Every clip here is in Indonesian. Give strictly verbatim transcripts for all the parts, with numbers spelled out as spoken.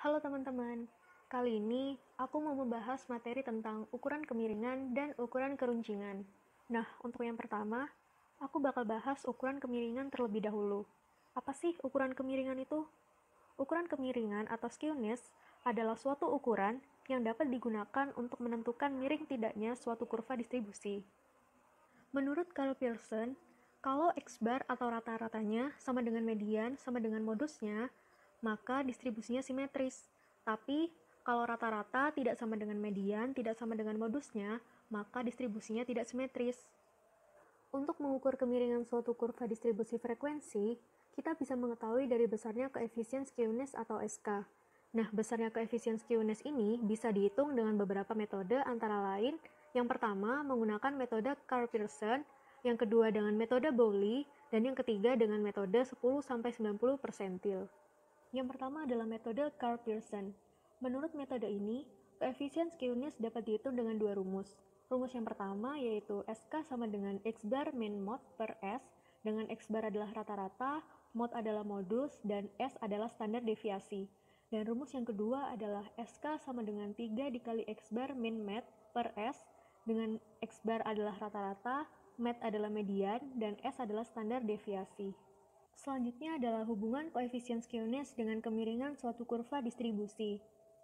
Halo teman-teman, kali ini aku mau membahas materi tentang ukuran kemiringan dan ukuran keruncingan. Nah, untuk yang pertama, aku bakal bahas ukuran kemiringan terlebih dahulu. Apa sih ukuran kemiringan itu? Ukuran kemiringan atau skewness adalah suatu ukuran yang dapat digunakan untuk menentukan miring tidaknya suatu kurva distribusi. Menurut Carl Pearson, kalau X-bar atau rata-ratanya sama dengan median sama dengan modusnya, maka distribusinya simetris. Tapi, kalau rata-rata tidak sama dengan median, tidak sama dengan modusnya, maka distribusinya tidak simetris. Untuk mengukur kemiringan suatu kurva distribusi frekuensi, kita bisa mengetahui dari besarnya koefisien skewness atau S K. Nah, besarnya koefisien skewness ini bisa dihitung dengan beberapa metode antara lain. Yang pertama, menggunakan metode Carl Pearson, yang kedua dengan metode Bowley, dan yang ketiga dengan metode sepuluh sampai sembilan puluh persentil. Yang pertama adalah metode Carl Pearson. Menurut metode ini, koefisien skewness dapat dihitung dengan dua rumus. Rumus yang pertama yaitu S K sama dengan X bar min mod per S, dengan X bar adalah rata-rata, mod adalah modus, dan S adalah standar deviasi. Dan rumus yang kedua adalah S K sama dengan tiga dikali X bar min med per S, dengan X bar adalah rata-rata, med adalah median, dan S adalah standar deviasi. Selanjutnya adalah hubungan koefisien skewness dengan kemiringan suatu kurva distribusi.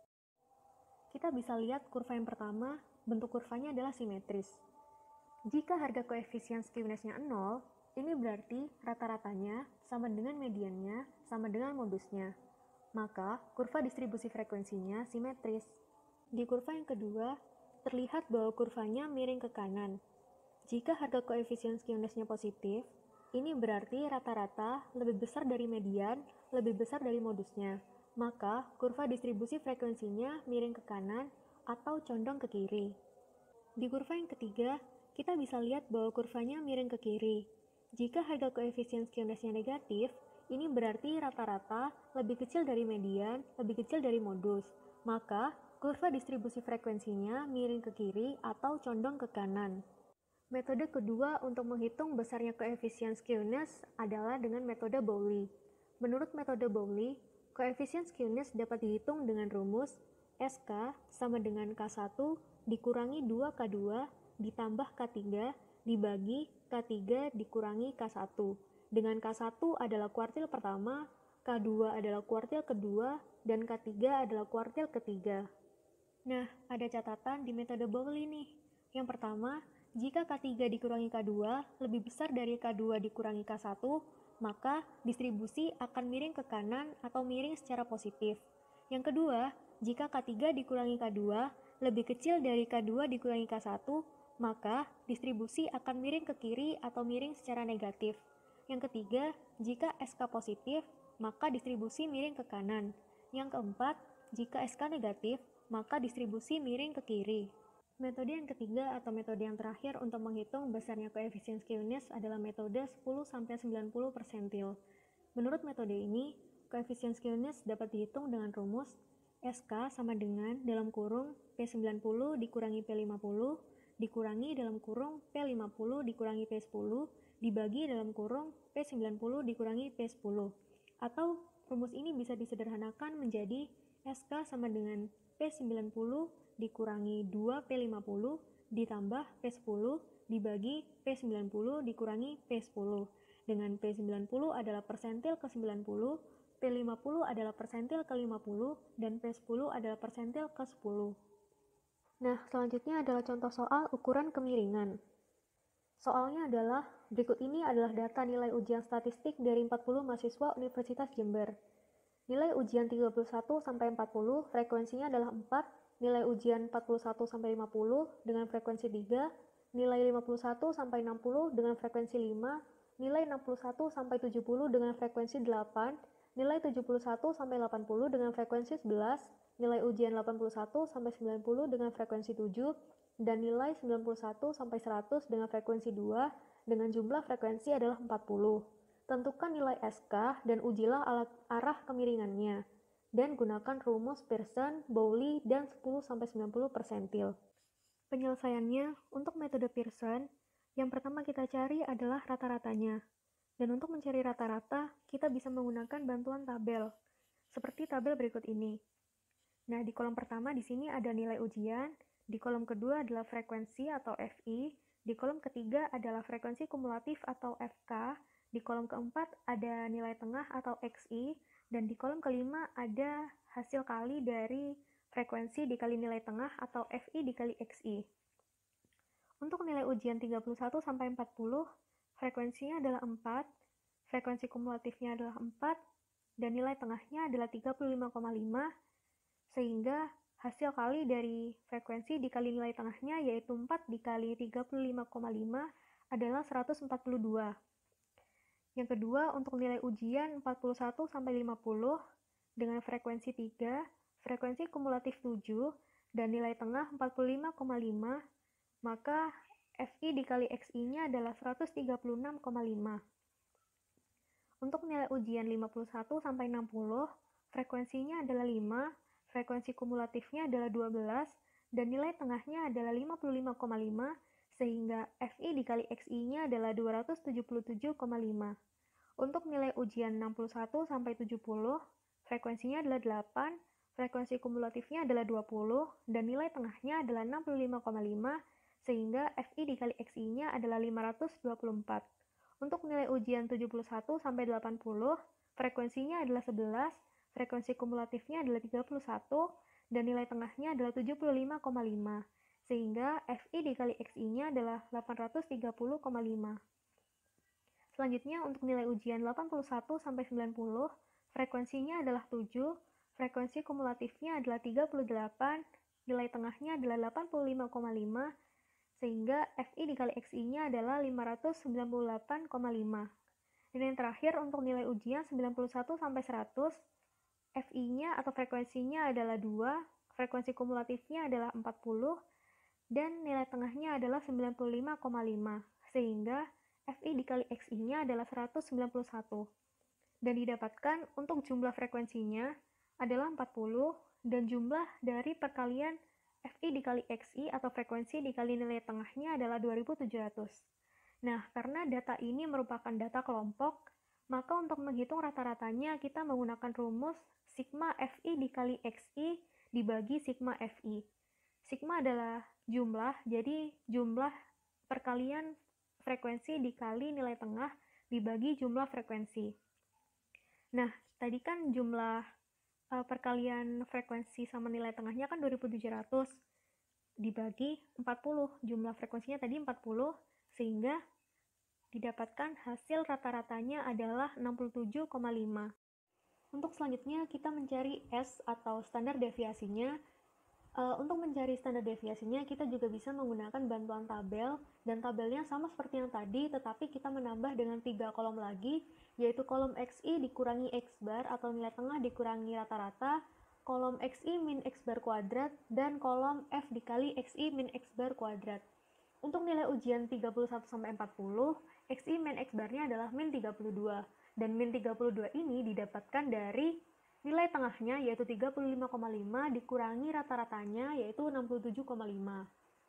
Kita bisa lihat kurva yang pertama, bentuk kurvanya adalah simetris. Jika harga koefisien skewness-nya nol, ini berarti rata-ratanya sama dengan mediannya sama dengan modusnya. Maka, kurva distribusi frekuensinya simetris. Di kurva yang kedua, terlihat bahwa kurvanya miring ke kanan. Jika harga koefisien skewness-nya positif, ini berarti rata-rata lebih besar dari median, lebih besar dari modusnya. Maka, kurva distribusi frekuensinya miring ke kanan atau condong ke kiri. Di kurva yang ketiga, kita bisa lihat bahwa kurvanya miring ke kiri. Jika harga koefisien skewness-nya negatif, ini berarti rata-rata lebih kecil dari median, lebih kecil dari modus. Maka, kurva distribusi frekuensinya miring ke kiri atau condong ke kanan. Metode kedua untuk menghitung besarnya koefisien skewness adalah dengan metode Bowley. Menurut metode Bowley, koefisien skewness dapat dihitung dengan rumus S K sama dengan K satu dikurangi dua K dua ditambah K tiga dibagi K tiga dikurangi K satu. Dengan K satu adalah kuartil pertama, K dua adalah kuartil kedua, dan K tiga adalah kuartil ketiga. Nah, ada catatan di metode Bowley nih. Yang pertama, jika K tiga dikurangi K dua lebih besar dari K dua dikurangi K satu, maka distribusi akan miring ke kanan atau miring secara positif. Yang kedua, jika K tiga dikurangi K dua lebih kecil dari K dua dikurangi K satu, maka distribusi akan miring ke kiri atau miring secara negatif. Yang ketiga, jika S K positif, maka distribusi miring ke kanan. Yang keempat, jika S K negatif, maka distribusi miring ke kiri. Metode yang ketiga atau metode yang terakhir untuk menghitung besarnya koefisien skewness adalah metode sepuluh sampai sembilan puluh persentil. Menurut metode ini, koefisien skewness dapat dihitung dengan rumus S K sama dengan dalam kurung P sembilan puluh dikurangi P lima puluh dikurangi dalam kurung P lima puluh dikurangi P sepuluh dibagi dalam kurung P sembilan puluh dikurangi P sepuluh. Atau rumus ini bisa disederhanakan menjadi S K sama dengan P sembilan puluh dikurangi dua P lima puluh ditambah P sepuluh dibagi P sembilan puluh dikurangi P sepuluh. Dengan P sembilan puluh adalah persentil ke sembilan puluh, P lima puluh adalah persentil ke lima puluh, dan P sepuluh adalah persentil ke sepuluh. Nah, selanjutnya adalah contoh soal ukuran kemiringan. Soalnya adalah, berikut ini adalah data nilai ujian statistik dari empat puluh mahasiswa Universitas Jember. Nilai ujian tiga puluh satu sampai empat puluh frekuensinya adalah empat, nilai ujian empat puluh satu sampai lima puluh dengan frekuensi tiga, nilai lima puluh satu sampai enam puluh dengan frekuensi lima, nilai enam puluh satu sampai tujuh puluh dengan frekuensi delapan, nilai tujuh puluh satu sampai delapan puluh dengan frekuensi sebelas, nilai ujian delapan puluh satu sampai sembilan puluh dengan frekuensi tujuh, dan nilai sembilan puluh satu sampai seratus dengan frekuensi dua, dengan jumlah frekuensi adalah empat puluh. Tentukan nilai S K dan ujilah arah kemiringannya, dan gunakan rumus Pearson, Bowley, dan sepuluh sampai sembilan puluh persentil. Penyelesaiannya, untuk metode Pearson, yang pertama kita cari adalah rata-ratanya. Dan untuk mencari rata-rata, kita bisa menggunakan bantuan tabel, seperti tabel berikut ini. Nah, di kolom pertama di sini ada nilai ujian, di kolom kedua adalah frekuensi atau F I, di kolom ketiga adalah frekuensi kumulatif atau F K, di kolom keempat ada nilai tengah atau X I, dan di kolom kelima ada hasil kali dari frekuensi dikali nilai tengah atau F I dikali X I. Untuk nilai ujian tiga puluh satu sampai empat puluh, frekuensinya adalah empat, frekuensi kumulatifnya adalah empat, dan nilai tengahnya adalah tiga puluh lima koma lima, sehingga hasil kali dari frekuensi dikali nilai tengahnya yaitu empat dikali tiga puluh lima koma lima adalah seratus empat puluh dua. Yang kedua, untuk nilai ujian empat puluh satu sampai lima puluh dengan frekuensi tiga, frekuensi kumulatif tujuh, dan nilai tengah empat puluh lima koma lima, maka F I dikali X I-nya adalah seratus tiga puluh enam koma lima. Untuk nilai ujian lima puluh satu sampai enam puluh, frekuensinya adalah lima, frekuensi kumulatifnya adalah dua belas, dan nilai tengahnya adalah lima puluh lima koma lima, sehingga F I dikali X I-nya adalah dua ratus tujuh puluh tujuh koma lima. Untuk nilai ujian enam puluh satu sampai tujuh puluh, frekuensinya adalah delapan, frekuensi kumulatifnya adalah dua puluh, dan nilai tengahnya adalah enam puluh lima koma lima, sehingga F I dikali X I-nya adalah lima ratus dua puluh empat. Untuk nilai ujian tujuh puluh satu sampai delapan puluh, frekuensinya adalah sebelas, frekuensi kumulatifnya adalah tiga puluh satu, dan nilai tengahnya adalah tujuh puluh lima koma lima, sehingga F I dikali X I-nya adalah delapan ratus tiga puluh koma lima. Selanjutnya, untuk nilai ujian delapan puluh satu sampai sembilan puluh, frekuensinya adalah tujuh, frekuensi kumulatifnya adalah tiga puluh delapan, nilai tengahnya adalah delapan puluh lima koma lima, sehingga F I dikali X I-nya adalah lima ratus sembilan puluh delapan koma lima. Dan yang terakhir, untuk nilai ujian sembilan puluh satu sampai seratus, F I-nya atau frekuensinya adalah dua, frekuensi kumulatifnya adalah empat puluh, dan nilai tengahnya adalah sembilan puluh lima koma lima, sehingga F I dikali X I-nya adalah seratus sembilan puluh satu. Dan didapatkan untuk jumlah frekuensinya adalah empat puluh, dan jumlah dari perkalian F I dikali X I atau frekuensi dikali nilai tengahnya adalah dua ribu tujuh ratus. Nah, karena data ini merupakan data kelompok, maka untuk menghitung rata-ratanya kita menggunakan rumus sigma F I dikali X I dibagi sigma F I. Sigma adalah jumlah, jadi jumlah perkalian frekuensi dikali nilai tengah dibagi jumlah frekuensi. Nah, tadi kan jumlah uh, perkalian frekuensi sama nilai tengahnya kan dua ribu tujuh ratus dibagi empat puluh. Jumlah frekuensinya tadi empat puluh, sehingga didapatkan hasil rata-ratanya adalah enam puluh tujuh koma lima. Untuk selanjutnya kita mencari S atau standar deviasinya. Uh, untuk mencari standar deviasinya, kita juga bisa menggunakan bantuan tabel, dan tabelnya sama seperti yang tadi, tetapi kita menambah dengan tiga kolom lagi, yaitu kolom X I dikurangi X bar atau nilai tengah dikurangi rata-rata, kolom X I min X bar kuadrat, dan kolom F dikali X I min X bar kuadrat. Untuk nilai ujian tiga puluh satu sampai empat puluh, X I min X barnya adalah min tiga puluh dua, dan min tiga puluh dua ini didapatkan dari nilai tengahnya yaitu tiga puluh lima koma lima dikurangi rata-ratanya yaitu enam puluh tujuh koma lima.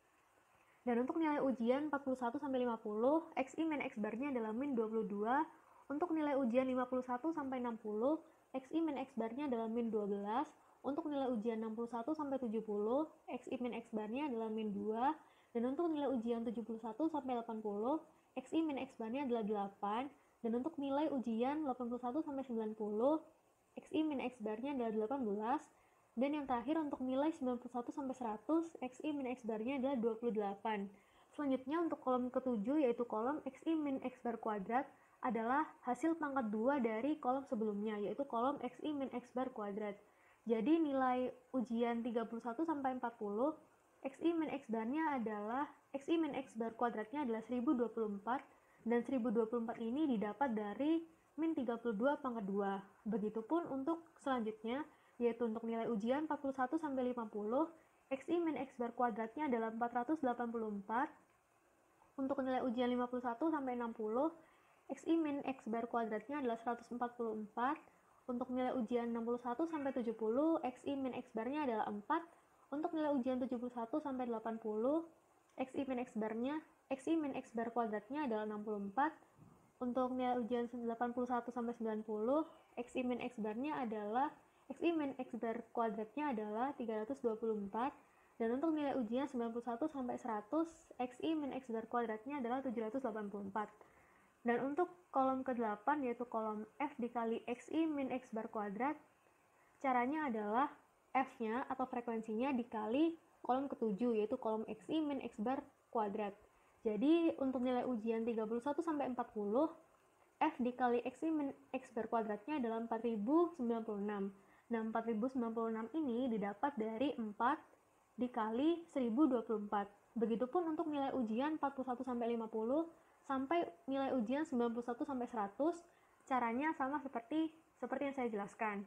Dan untuk nilai ujian empat puluh satu sampai lima puluh, X I min X barnya adalah min dua puluh dua. Untuk nilai ujian lima puluh satu sampai enam puluh, X I min X barnya adalah min dua belas. Untuk nilai ujian enam puluh satu sampai tujuh puluh, X I min X barnya adalah min dua. Dan untuk nilai ujian tujuh puluh satu sampai delapan puluh, X I min X barnya adalah delapan. Dan untuk nilai ujian delapan puluh satu sampai sembilan puluh, X I min X barnya adalah delapan belas, dan yang terakhir untuk nilai sembilan puluh satu sampai seratus, X I min X barnya adalah dua puluh delapan. Selanjutnya untuk kolom ketujuh yaitu kolom X I min X bar kuadrat adalah hasil pangkat dua dari kolom sebelumnya, yaitu kolom X I min X bar kuadrat. Jadi nilai ujian tiga puluh satu sampai empat puluh, X I min X barnya adalah X I min X bar kuadratnya adalah seribu dua puluh empat, dan seribu dua puluh empat ini didapat dari min tiga puluh dua pangkat dua. Begitupun untuk selanjutnya, yaitu untuk nilai ujian empat puluh satu sampai lima puluh, X I min X bar kuadratnya adalah empat ratus delapan puluh empat. Untuk nilai ujian lima puluh satu sampai enam puluh, X I min X bar kuadratnya adalah seratus empat puluh empat. Untuk nilai ujian enam puluh satu sampai tujuh puluh, X I min X barnya adalah empat. Untuk nilai ujian tujuh puluh satu sampai delapan puluh, X I min X barnya, X I min X bar kuadratnya adalah enam puluh empat. Untuk nilai ujian delapan puluh satu sampai sembilan puluh, X I min X barnya adalah Xi min X bar kuadratnya adalah tiga ratus dua puluh empat, dan untuk nilai ujian sembilan puluh satu sampai seratus, Xi min X bar kuadratnya adalah tujuh ratus delapan puluh empat. Dan untuk kolom kedelapan, yaitu kolom F dikali Xi min X bar kuadrat, caranya adalah F-nya atau frekuensinya dikali kolom ketujuh, yaitu kolom Xi min X bar kuadrat. Jadi untuk nilai ujian tiga puluh satu sampai empat puluh, F dikali Xi min X bar kuadratnya adalah empat ribu sembilan puluh enam. Nah, empat ribu sembilan puluh enam ini didapat dari empat dikali seribu dua puluh empat. Begitupun untuk nilai ujian empat puluh satu sampai lima puluh sampai nilai ujian sembilan puluh satu sampai seratus, caranya sama seperti seperti yang saya jelaskan.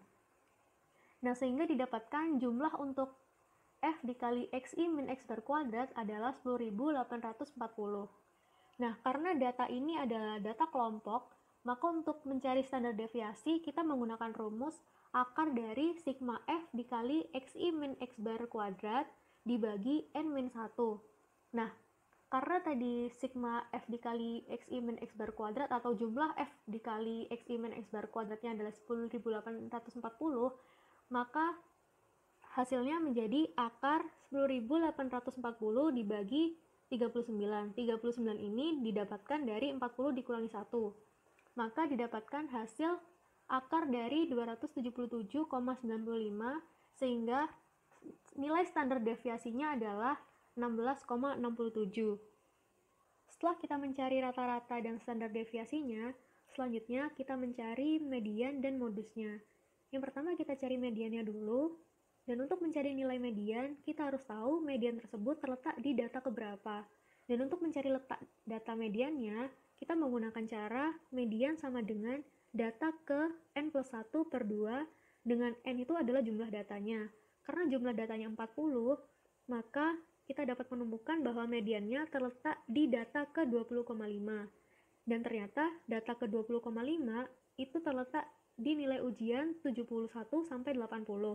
Nah, sehingga didapatkan jumlah untuk F dikali Xi min X bar kuadrat adalah sepuluh ribu delapan ratus empat puluh. Nah, karena data ini adalah data kelompok, maka untuk mencari standar deviasi, kita menggunakan rumus akar dari sigma F dikali Xi min X bar kuadrat dibagi N min satu. Nah, karena tadi sigma F dikali Xi min X bar kuadrat atau jumlah F dikali Xi min X bar kuadratnya adalah sepuluh ribu delapan ratus empat puluh, maka hasilnya menjadi akar sepuluh ribu delapan ratus empat puluh dibagi tiga puluh sembilan. tiga puluh sembilan ini didapatkan dari empat puluh dikurangi satu. Maka didapatkan hasil akar dari dua ratus tujuh puluh tujuh koma sembilan lima, sehingga nilai standar deviasinya adalah enam belas koma enam tujuh. Setelah kita mencari rata-rata dan standar deviasinya, selanjutnya kita mencari median dan modusnya. Yang pertama kita cari mediannya dulu, dan untuk mencari nilai median, kita harus tahu median tersebut terletak di data keberapa. Dan untuk mencari letak data mediannya, kita menggunakan cara median sama dengan data ke N plus satu per dua, dengan N itu adalah jumlah datanya. Karena jumlah datanya empat puluh, maka kita dapat menemukan bahwa mediannya terletak di data ke dua puluh koma lima. Dan ternyata data ke dua puluh koma lima itu terletak di nilai ujian tujuh puluh satu sampai delapan puluh.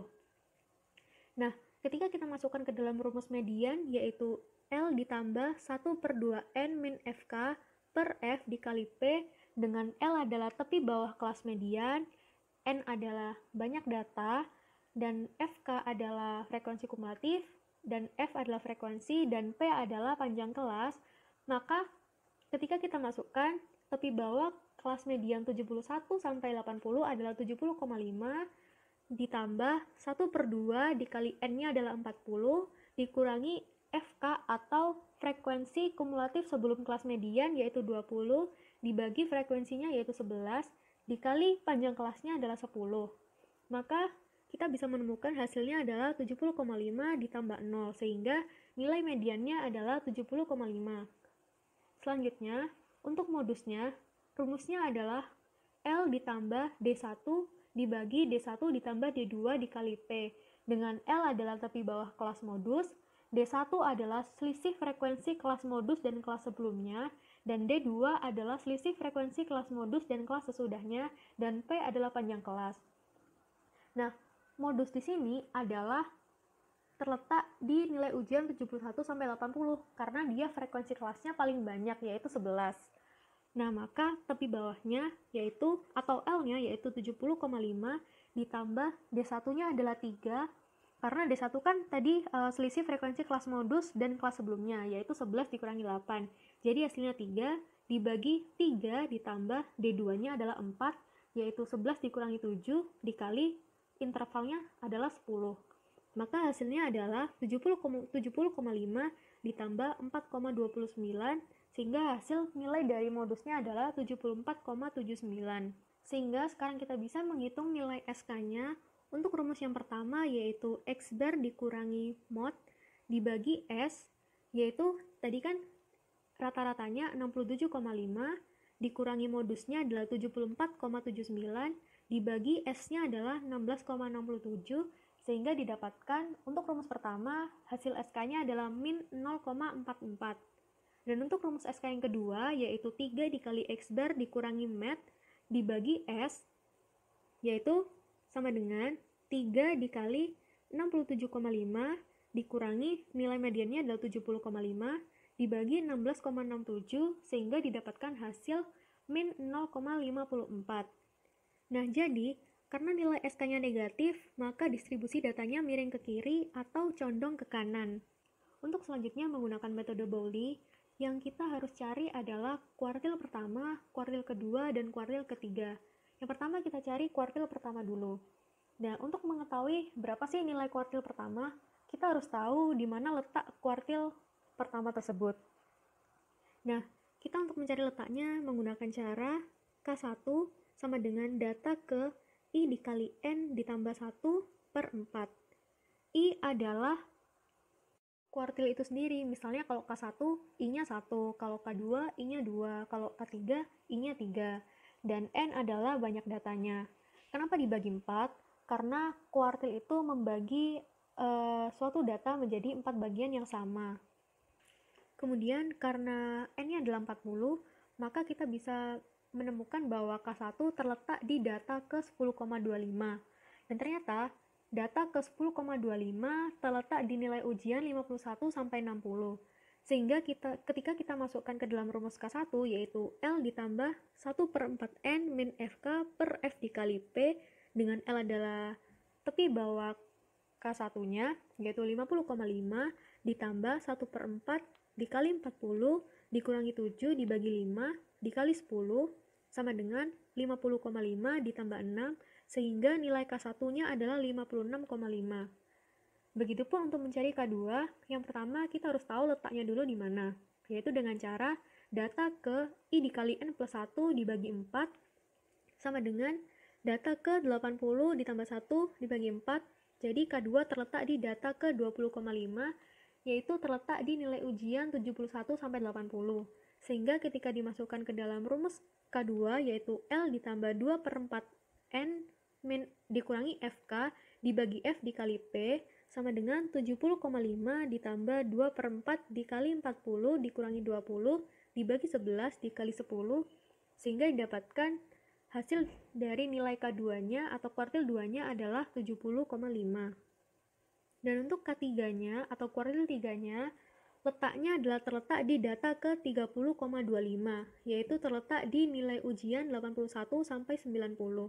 Nah, ketika kita masukkan ke dalam rumus median, yaitu L ditambah satu per dua N min F K per F dikali P, dengan L adalah tepi bawah kelas median, N adalah banyak data, dan F K adalah frekuensi kumulatif, dan F adalah frekuensi, dan P adalah panjang kelas. Maka ketika kita masukkan tepi bawah kelas median tujuh puluh satu sampai delapan puluh adalah tujuh puluh koma lima, ditambah satu per dua dikali N-nya adalah empat puluh, dikurangi F K atau frekuensi kumulatif sebelum kelas median yaitu dua puluh, dibagi frekuensinya yaitu sebelas, dikali panjang kelasnya adalah sepuluh. Maka kita bisa menemukan hasilnya adalah tujuh puluh koma lima ditambah nol, sehingga nilai mediannya adalah tujuh puluh koma lima. Selanjutnya, untuk modusnya, rumusnya adalah L ditambah D satu dibagi D satu ditambah D dua dikali P, dengan L adalah tepi bawah kelas modus, D satu adalah selisih frekuensi kelas modus dan kelas sebelumnya, dan D dua adalah selisih frekuensi kelas modus dan kelas sesudahnya, dan P adalah panjang kelas. Nah, modus di sini adalah terletak di nilai ujian tujuh puluh satu sampai delapan puluh, karena dia frekuensi kelasnya paling banyak, yaitu sebelas. Nah, maka tepi bawahnya yaitu atau L-nya yaitu tujuh puluh koma lima ditambah D satu-nya adalah tiga, karena D satu kan tadi uh, selisih frekuensi kelas modus dan kelas sebelumnya, yaitu sebelas dikurangi delapan. Jadi hasilnya tiga, dibagi tiga ditambah D dua-nya adalah empat, yaitu sebelas dikurangi tujuh dikali intervalnya adalah sepuluh. Maka hasilnya adalah tujuh puluh koma lima ditambah empat koma dua sembilan, sehingga hasil nilai dari modusnya adalah tujuh puluh empat koma tujuh sembilan. Sehingga sekarang kita bisa menghitung nilai S K-nya untuk rumus yang pertama, yaitu X bar dikurangi mod dibagi S, yaitu tadi kan rata-ratanya enam puluh tujuh koma lima, dikurangi modusnya adalah tujuh puluh empat koma tujuh sembilan, dibagi S-nya adalah enam belas koma enam tujuh, sehingga didapatkan untuk rumus pertama hasil S K-nya adalah min nol koma empat empat. Dan untuk rumus S K yang kedua, yaitu tiga dikali X bar dikurangi mat dibagi S, yaitu sama dengan tiga dikali enam puluh tujuh koma lima dikurangi nilai mediannya adalah tujuh puluh koma lima dibagi enam belas koma enam tujuh, sehingga didapatkan hasil min nol koma lima empat. Nah, jadi Karena nilai S K-nya negatif, maka distribusi datanya miring ke kiri atau condong ke kanan. Untuk selanjutnya menggunakan metode Bowlby, yang kita harus cari adalah kuartil pertama, kuartil kedua, dan kuartil ketiga. Yang pertama kita cari kuartil pertama dulu. Dan untuk mengetahui berapa sih nilai kuartil pertama, kita harus tahu di mana letak kuartil pertama tersebut. Nah, kita untuk mencari letaknya menggunakan cara K satu sama dengan data ke I dikali N ditambah satu per empat. I adalah kuartil itu sendiri, misalnya kalau K satu, I-nya satu, kalau K dua, I-nya dua, kalau K tiga, I-nya tiga, dan N adalah banyak datanya. Kenapa dibagi empat? Karena kuartil itu membagi uh, suatu data menjadi empat bagian yang sama. Kemudian karena N-nya adalah empat puluh, maka kita bisa menemukan bahwa K satu terletak di data ke sepuluh koma dua lima. Dan ternyata data ke sepuluh koma dua lima terletak di nilai ujian lima puluh satu sampai enam puluh. Sehingga kita, ketika kita masukkan ke dalam rumus K satu, yaitu L ditambah satu per empat N min F K per F dikali P, dengan L adalah tepi bawah K satu-nya, yaitu lima puluh koma lima, ditambah satu per empat dikali empat puluh, dikurangi tujuh dibagi lima, dikali sepuluh, sama dengan lima puluh koma lima ditambah enam, sehingga nilai K satu-nya adalah lima puluh enam koma lima. Begitupun untuk mencari K dua, yang pertama kita harus tahu letaknya dulu di mana, yaitu dengan cara data ke I dikali N plus satu dibagi empat, sama dengan data ke delapan puluh ditambah satu dibagi empat, jadi K dua terletak di data ke dua puluh koma lima, yaitu terletak di nilai ujian tujuh puluh satu sampai delapan puluh. Sehingga ketika dimasukkan ke dalam rumus K dua, yaitu L ditambah dua per empat N min dikurangi F K dibagi F dikali P, sama dengan tujuh puluh koma lima ditambah dua per empat dikali empat puluh dikurangi dua puluh dibagi sebelas dikali sepuluh, sehingga didapatkan hasil dari nilai K dua-nya atau kuartil dua-nya adalah tujuh puluh koma lima. Dan untuk K tiga-nya atau kuartil tiga-nya, letaknya adalah terletak di data ke tiga puluh koma dua lima, yaitu terletak di nilai ujian delapan puluh satu sampai sembilan puluh.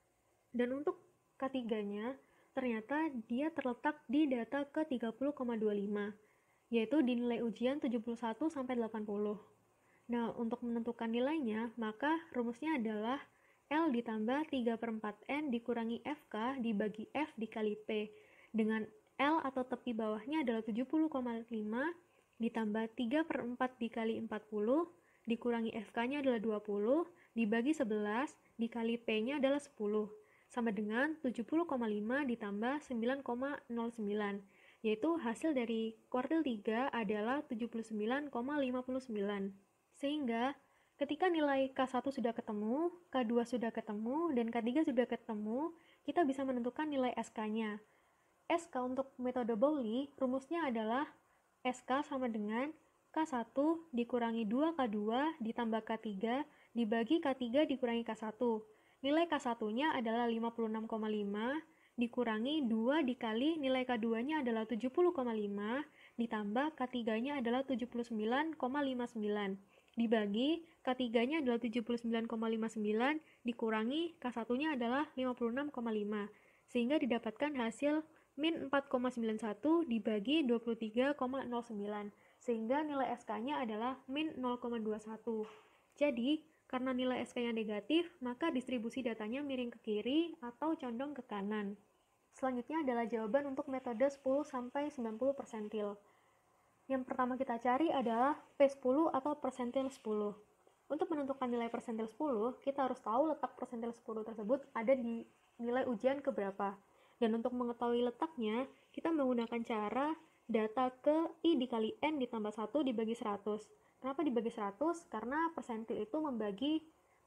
Dan untuk K tiga-nya, ternyata dia terletak di data ke tiga puluh koma dua lima, yaitu di nilai ujian tujuh puluh satu sampai delapan puluh. Nah, untuk menentukan nilainya, maka rumusnya adalah L ditambah tiga per empat N dikurangi F K dibagi F dikali P, dengan L atau tepi bawahnya adalah tujuh puluh koma lima ditambah tiga per empat dikali empat puluh dikurangi F K-nya adalah dua puluh dibagi sebelas dikali P-nya adalah sepuluh, sama dengan tujuh puluh koma lima ditambah sembilan koma nol sembilan, yaitu hasil dari kuartil tiga adalah tujuh puluh sembilan koma lima sembilan. Sehingga ketika nilai K satu sudah ketemu, K dua sudah ketemu, dan K tiga sudah ketemu, kita bisa menentukan nilai S K-nya. S K untuk metode Bowlby, rumusnya adalah S K sama dengan K satu dikurangi dua K dua ditambah K tiga dibagi K tiga dikurangi K satu. Nilai K satu-nya adalah lima puluh enam koma lima dikurangi dua dikali nilai K dua-nya adalah tujuh puluh koma lima ditambah K tiga-nya adalah tujuh puluh sembilan koma lima sembilan dibagi K tiga-nya adalah tujuh puluh sembilan koma lima sembilan dikurangi K satu-nya adalah lima puluh enam koma lima, sehingga didapatkan hasil min empat koma sembilan satu dibagi dua puluh tiga koma nol sembilan, sehingga nilai S K-nya adalah min nol koma dua satu. Jadi, karena nilai S K-nya negatif, maka distribusi datanya miring ke kiri atau condong ke kanan. Selanjutnya adalah jawaban untuk metode sepuluh sampai sembilan puluh persentil. Yang pertama kita cari adalah P sepuluh atau persentil sepuluh. Untuk menentukan nilai persentil sepuluh, kita harus tahu letak persentil sepuluh tersebut ada di nilai ujian keberapa. Dan untuk mengetahui letaknya, kita menggunakan cara data ke I dikali N ditambah satu dibagi seratus. Kenapa dibagi seratus? Karena persentil itu membagi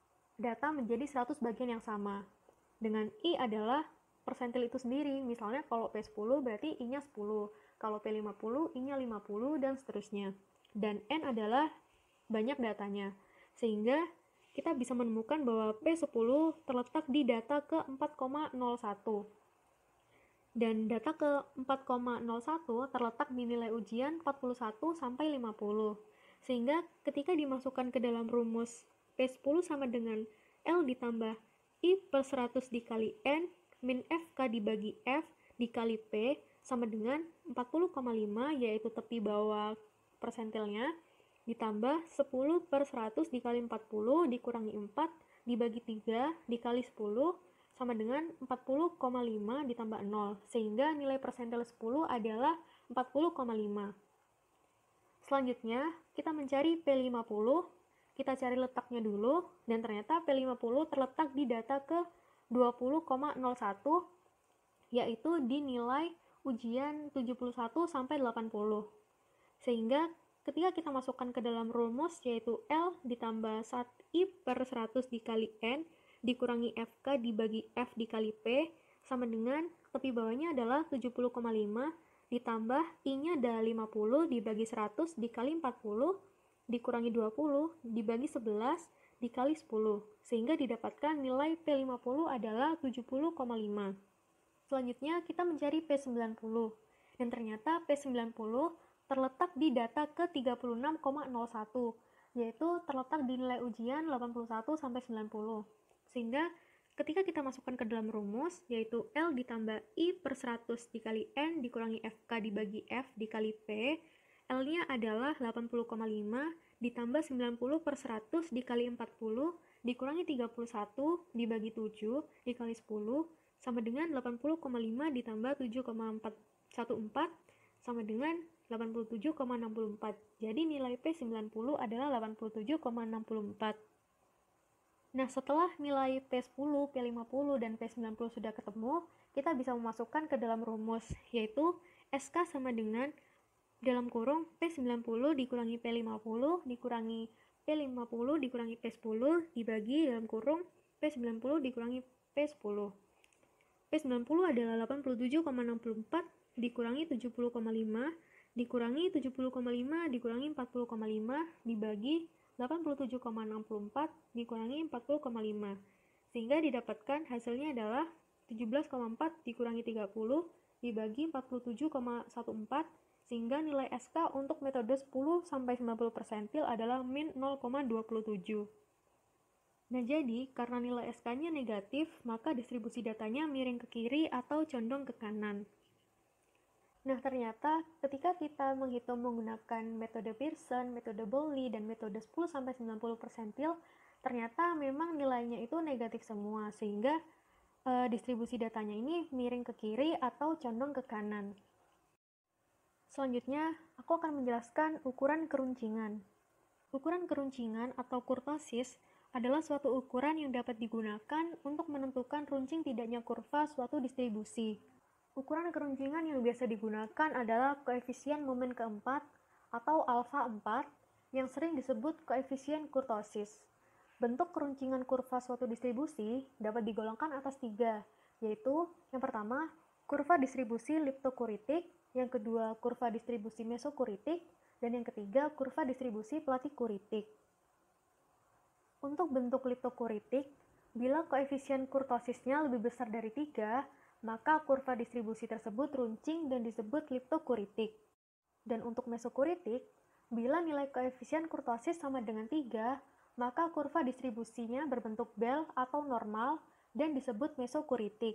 data menjadi seratus bagian yang sama. Dengan I adalah persentil itu sendiri. Misalnya kalau P sepuluh berarti I-nya sepuluh. Kalau P lima puluh, I-nya lima puluh, dan seterusnya. Dan N adalah banyak datanya. Sehingga kita bisa menemukan bahwa P sepuluh terletak di data ke empat koma nol satu. Dan data ke empat koma nol satu terletak di nilai ujian empat puluh satu sampai lima puluh. Sehingga ketika dimasukkan ke dalam rumus P sepuluh sama dengan L ditambah I per seratus dikali N min F K dibagi F dikali P sama dengan empat puluh koma lima, yaitu tepi bawah persentilnya, ditambah sepuluh per seratus dikali empat puluh dikurangi empat dibagi tiga dikali sepuluh sama dengan empat puluh koma lima ditambah nol, sehingga nilai persentil sepuluh adalah empat puluh koma lima. Selanjutnya, kita mencari P lima puluh. Kita cari letaknya dulu, dan ternyata P lima puluh terletak di data ke dua puluh koma nol satu, yaitu di nilai ujian tujuh puluh satu sampai delapan puluh. Sehingga ketika kita masukkan ke dalam rumus, yaitu L ditambah satu I per seratus dikali N dikurangi F K dibagi F dikali P sama dengan tepi bawahnya adalah tujuh puluh koma lima ditambah I-nya adalah lima puluh dibagi seratus dikali empat puluh dikurangi dua puluh dibagi sebelas dikali sepuluh, sehingga didapatkan nilai P lima puluh adalah tujuh puluh koma lima. Selanjutnya kita mencari P sembilan puluh, dan ternyata P sembilan puluh terletak di data ke tiga puluh enam koma nol satu, yaitu terletak di nilai ujian delapan puluh satu sampai sembilan puluh. Sehingga ketika kita masukkan ke dalam rumus, yaitu L ditambah I per seratus dikali N dikurangi F K dibagi F dikali P, L-nya adalah delapan puluh koma lima ditambah sembilan puluh per seratus dikali empat puluh dikurangi tiga puluh satu dibagi tujuh dikali sepuluh sama dengan delapan puluh koma lima ditambah tujuh koma empat satu empat sama dengan delapan puluh tujuh koma enam empat. Jadi nilai P sembilan puluh adalah delapan puluh tujuh koma enam empat. Nah, setelah nilai P sepuluh, P lima puluh, dan P sembilan puluh sudah ketemu, kita bisa memasukkan ke dalam rumus, yaitu S K sama dengan dalam kurung P sembilan puluh dikurangi P lima puluh dikurangi P lima puluh dikurangi P sepuluh dibagi dalam kurung P sembilan puluh dikurangi P sepuluh. P sembilan puluh adalah delapan puluh tujuh koma enam empat dikurangi tujuh puluh koma lima dikurangi tujuh puluh koma lima dikurangi empat puluh koma lima dibagi delapan puluh tujuh koma enam empat dikurangi empat puluh koma lima, sehingga didapatkan hasilnya adalah tujuh belas koma empat dikurangi tiga puluh dibagi empat puluh tujuh koma empat belas, sehingga nilai S K untuk metode sepuluh sampai sembilan puluh persentil adalah min nol koma dua tujuh. Nah, jadi karena nilai S K-nya negatif, maka distribusi datanya miring ke kiri atau condong ke kanan. Nah, ternyata ketika kita menghitung menggunakan metode Pearson, metode Bowley, dan metode sepuluh sampai sembilan puluh persentil, ternyata memang nilainya itu negatif semua, sehingga e, distribusi datanya ini miring ke kiri atau condong ke kanan. Selanjutnya, aku akan menjelaskan ukuran keruncingan. Ukuran keruncingan atau kurtosis adalah suatu ukuran yang dapat digunakan untuk menentukan runcing tidaknya kurva suatu distribusi. Ukuran keruncingan yang biasa digunakan adalah koefisien momen keempat atau alfa empat yang sering disebut koefisien kurtosis. Bentuk keruncingan kurva suatu distribusi dapat digolongkan atas tiga, yaitu yang pertama, kurva distribusi leptokuritik, yang kedua, kurva distribusi mesokuritik, dan yang ketiga, kurva distribusi platikuritik. Untuk bentuk leptokuritik, bila koefisien kurtosisnya lebih besar dari tiga, maka kurva distribusi tersebut runcing dan disebut leptokuritik. Dan untuk mesokuritik, bila nilai koefisien kurtosis sama dengan tiga, maka kurva distribusinya berbentuk bel atau normal dan disebut mesokuritik.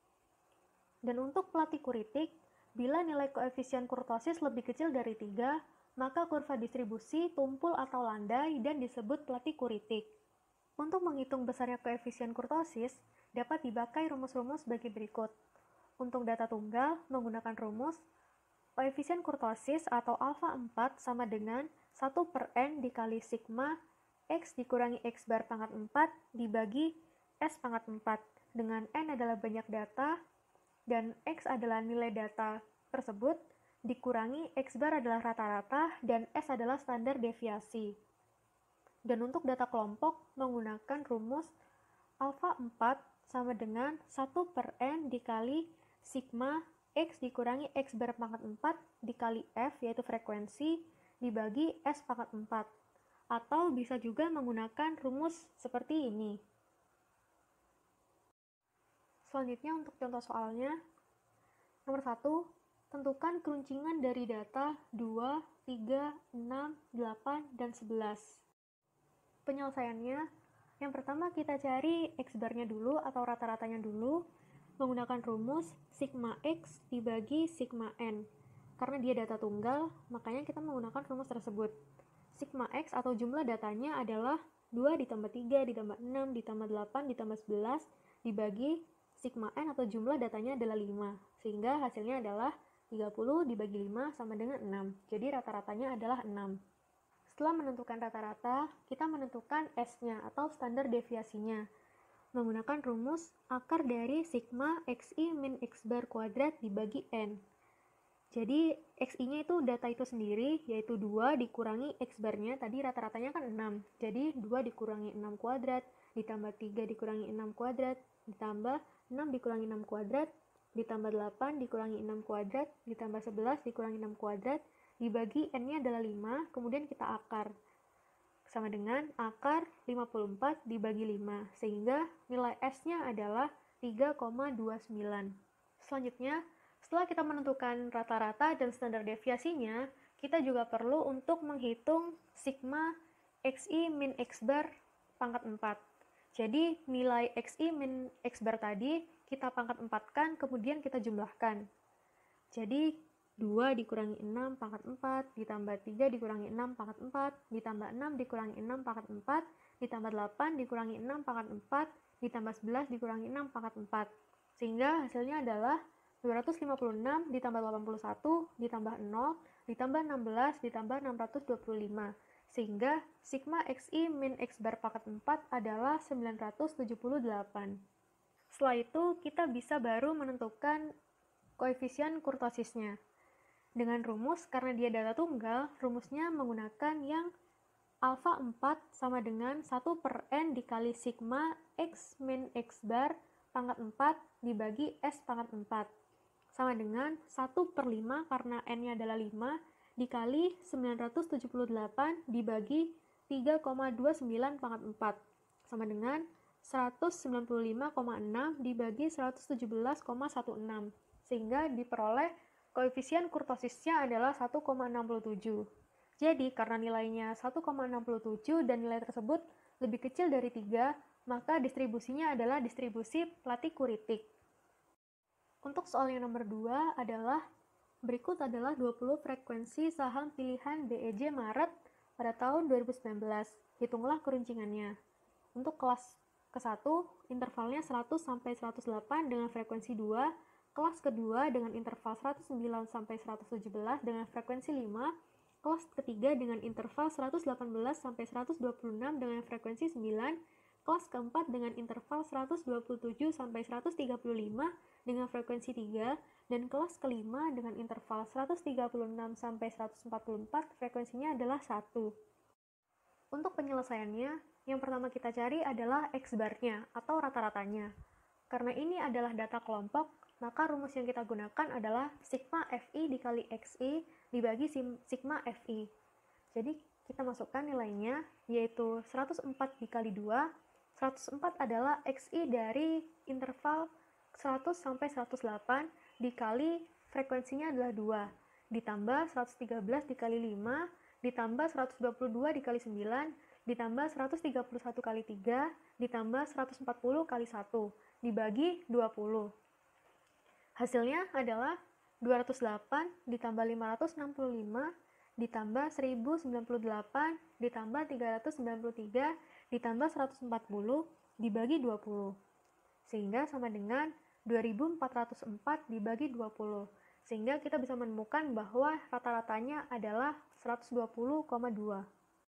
Dan untuk platikuritik, bila nilai koefisien kurtosis lebih kecil dari tiga, maka kurva distribusi tumpul atau landai dan disebut platikuritik. Untuk menghitung besarnya koefisien kurtosis, dapat dipakai rumus-rumus sebagai berikut. Untuk data tunggal, menggunakan rumus koefisien kurtosis atau alfa empat sama dengan satu per N dikali sigma X dikurangi X bar pangkat empat dibagi S pangkat empat, dengan N adalah banyak data dan X adalah nilai data tersebut, dikurangi X bar adalah rata-rata dan S adalah standar deviasi. Dan untuk data kelompok, menggunakan rumus alfa empat sama dengan satu per N dikali sigma X dikurangi X bar pangkat empat dikali F, yaitu frekuensi, dibagi S pangkat empat. Atau bisa juga menggunakan rumus seperti ini. Selanjutnya untuk contoh soalnya, nomor satu, tentukan keruncingan dari data dua, tiga, enam, delapan, dan sebelas. Penyelesaiannya, Yang pertama kita cari X-bar-nya dulu atau rata-ratanya dulu menggunakan rumus sigma X dibagi sigma N. Karena dia data tunggal, makanya kita menggunakan rumus tersebut. Sigma X atau jumlah datanya adalah dua ditambah tiga ditambah enam ditambah delapan ditambah sebelas dibagi sigma N atau jumlah datanya adalah lima. Sehingga hasilnya adalah tiga puluh dibagi lima sama dengan enam. Jadi rata-ratanya adalah enam. Setelah menentukan rata-rata, kita menentukan S-nya atau standar deviasinya menggunakan rumus akar dari sigma Xi min X bar kuadrat dibagi N. Jadi X I-nya itu data itu sendiri, yaitu dua dikurangi X bar-nya, tadi rata-ratanya kan enam. Jadi dua dikurangi enam kuadrat, ditambah tiga dikurangi enam kuadrat, ditambah enam dikurangi enam kuadrat, ditambah delapan dikurangi enam kuadrat, ditambah sebelas dikurangi enam kuadrat, dibagi N-nya adalah lima, kemudian kita akar. Sama dengan akar lima puluh empat dibagi lima, sehingga nilai S-nya adalah tiga koma dua sembilan. Selanjutnya, setelah kita menentukan rata-rata dan standar deviasinya, kita juga perlu untuk menghitung sigma Xi min X bar pangkat empat. Jadi, nilai Xi min X bar tadi kita pangkat empatkan, kemudian kita jumlahkan. Jadi, dua dikurangi enam pangkat empat, ditambah tiga dikurangi enam pangkat empat, ditambah enam dikurangi enam pangkat empat, ditambah delapan dikurangi enam pangkat empat, ditambah sebelas dikurangi enam pangkat empat. Sehingga hasilnya adalah dua ratus lima puluh enam ditambah delapan puluh satu, ditambah nol, ditambah enam belas, ditambah enam ratus dua puluh lima. Sehingga sigma Xi min X bar pangkat empat adalah sembilan ratus tujuh puluh delapan. Setelah itu, kita bisa baru menentukan koefisien kurtosisnya. Dengan rumus, karena dia data tunggal, rumusnya menggunakan yang alfa empat sama dengan satu per N dikali sigma X min X bar pangkat empat dibagi S pangkat empat. Sama dengan satu per lima karena N-nya adalah lima dikali sembilan ratus tujuh puluh delapan dibagi tiga koma dua sembilan pangkat empat. Sama dengan seratus sembilan puluh lima koma enam dibagi seratus tujuh belas koma enam belas. Sehingga diperoleh koefisien kurtosisnya adalah satu koma enam tujuh. Jadi, karena nilainya satu koma enam tujuh dan nilai tersebut lebih kecil dari tiga, maka distribusinya adalah distribusi Platy-Kuritik. Untuk soal yang nomor dua adalah, berikut adalah dua puluh frekuensi saham pilihan B E J Maret pada tahun dua ribu sembilan belas. Hitunglah keruncingannya. Untuk kelas ke satu, intervalnya seratus sampai seratus delapan dengan frekuensi dua, kelas kedua dengan interval seratus sembilan sampai seratus tujuh belas dengan frekuensi lima, kelas ketiga dengan interval seratus delapan belas sampai seratus dua puluh enam dengan frekuensi sembilan, kelas keempat dengan interval seratus dua puluh tujuh sampai seratus tiga puluh lima dengan frekuensi tiga, dan kelas kelima dengan interval seratus tiga puluh enam sampai seratus empat puluh empat frekuensinya adalah satu. Untuk penyelesaiannya, yang pertama kita cari adalah X-bar-nya atau rata-ratanya. Karena ini adalah data kelompok, maka rumus yang kita gunakan adalah sigma Fi dikali Xi dibagi sigma Fi. Jadi kita masukkan nilainya, yaitu seratus empat dikali dua. seratus empat adalah Xi dari interval seratus sampai seratus delapan dikali frekuensinya adalah dua. Ditambah seratus tiga belas dikali lima, ditambah seratus dua puluh dua dikali sembilan, ditambah seratus tiga puluh satu kali tiga, ditambah seratus empat puluh kali satu, dibagi dua puluh. Hasilnya adalah dua ratus delapan ditambah lima ratus enam puluh lima ditambah seribu sembilan puluh delapan ditambah tiga ratus sembilan puluh tiga ditambah seratus empat puluh dibagi dua puluh. Sehingga sama dengan dua ribu empat ratus empat dibagi dua puluh. Sehingga kita bisa menemukan bahwa rata-ratanya adalah seratus dua puluh koma dua.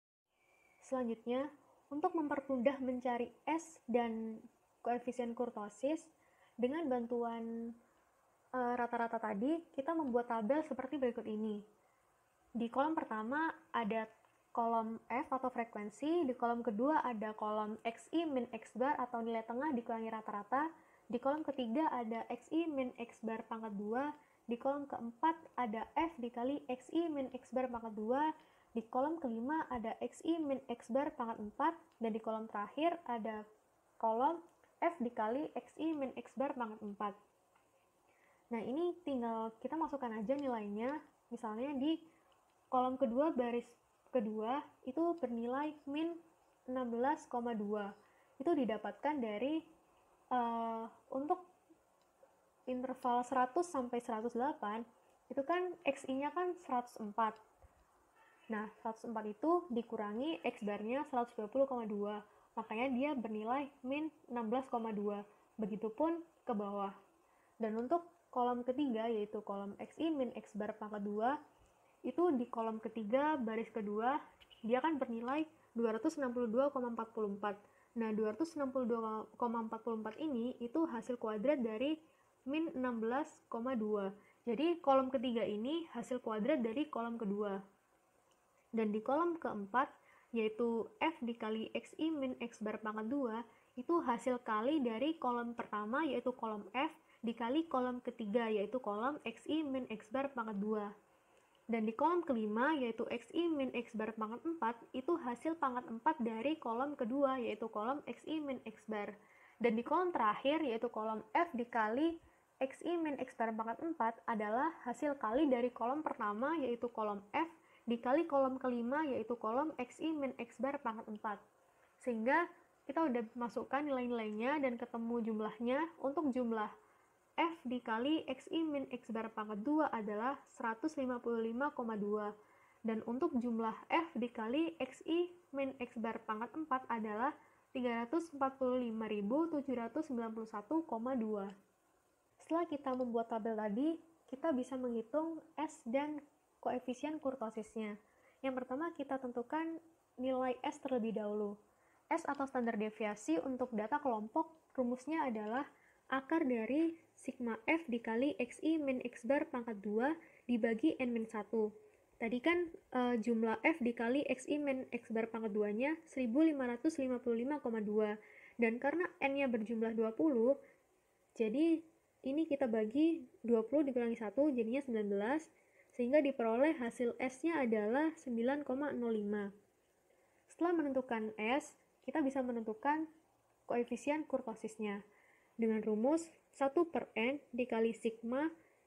Selanjutnya, untuk mempermudah mencari S dan koefisien kurtosis, dengan bantuan rata-rata tadi, kita membuat tabel seperti berikut ini. Di kolom pertama ada kolom F atau frekuensi, di kolom kedua ada kolom Xi min X bar atau nilai tengah dikurangi rata-rata, di kolom ketiga ada Xi min X bar pangkat dua, di kolom keempat ada F dikali Xi min X bar pangkat dua, di kolom kelima ada Xi min X bar pangkat empat, dan di kolom terakhir ada kolom F dikali Xi min X bar pangkat empat. Nah, ini tinggal kita masukkan aja nilainya. Misalnya di kolom kedua baris kedua itu bernilai min enam belas koma dua. itu didapatkan dari uh, untuk interval seratus sampai seratus delapan, itu kan X I-nya kan seratus empat. Nah, seratus empat itu dikurangi X bar-nya seratus dua puluh koma dua. Makanya dia bernilai min enam belas koma dua. Begitupun ke bawah. Dan untuk kolom ketiga, yaitu kolom X I min X bar pangkat dua, itu di kolom ketiga baris kedua, dia kan bernilai dua ratus enam puluh dua koma empat empat. Nah, dua ratus enam puluh dua koma empat empat ini itu hasil kuadrat dari min enam belas koma dua. Jadi, kolom ketiga ini hasil kuadrat dari kolom kedua. Dan di kolom keempat, yaitu F dikali X I min X bar pangkat dua, itu hasil kali dari kolom pertama, yaitu kolom F, dikali kolom ketiga, yaitu kolom X I min X bar pangkat dua. Dan di kolom kelima, yaitu X I min X bar pangkat empat, itu hasil pangkat empat dari kolom kedua, yaitu kolom X I min X bar. Dan di kolom terakhir, yaitu kolom F dikali X I min X bar pangkat empat, adalah hasil kali dari kolom pertama, yaitu kolom F, dikali kolom kelima, yaitu kolom X I min X bar pangkat empat. Sehingga kita udah masukkan nilai-nilainya dan ketemu jumlahnya. Untuk jumlah F dikali X I min X bar pangkat dua adalah seratus lima puluh lima koma dua. Dan untuk jumlah F dikali X I min X bar pangkat empat adalah tiga ratus empat puluh lima ribu tujuh ratus sembilan puluh satu koma dua. Setelah kita membuat tabel tadi, kita bisa menghitung S dan koefisien kurtosisnya. Yang pertama kita tentukan nilai S terlebih dahulu. S atau standar deviasi untuk data kelompok, rumusnya adalah akar dari sigma F dikali X I min X bar pangkat dua dibagi N min satu. Tadi kan e, jumlah F dikali X I min X bar pangkat dua nya seribu lima ratus lima puluh lima koma dua. Dan karena N-nya berjumlah dua puluh, jadi ini kita bagi dua puluh dikurangi satu, jadinya sembilan belas. Sehingga diperoleh hasil S-nya adalah sembilan koma nol lima. Setelah menentukan S, kita bisa menentukan koefisien kurtosisnya dengan rumus satu per N dikali sigma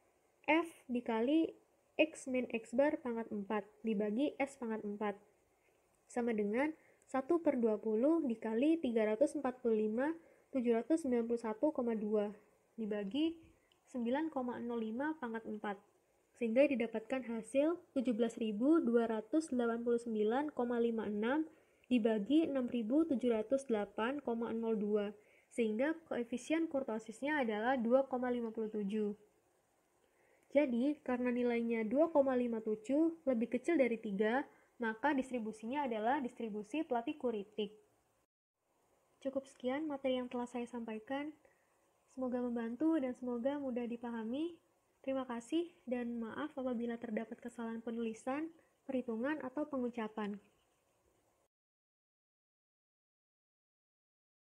F dikali X min X bar pangkat empat dibagi S pangkat empat sama dengan satu per dua puluh dikali tiga ratus empat puluh lima tujuh ratus sembilan puluh satu koma dua dibagi sembilan koma nol lima pangkat empat. Sehingga didapatkan hasil tujuh belas ribu dua ratus delapan puluh sembilan koma lima enam dibagi enam ribu tujuh ratus delapan koma nol dua, sehingga koefisien kurtosisnya adalah dua koma lima tujuh. Jadi, karena nilainya dua koma lima tujuh lebih kecil dari tiga, maka distribusinya adalah distribusi platikuritik. Cukup sekian materi yang telah saya sampaikan. Semoga membantu dan semoga mudah dipahami. Terima kasih dan maaf apabila terdapat kesalahan penulisan, perhitungan, atau pengucapan.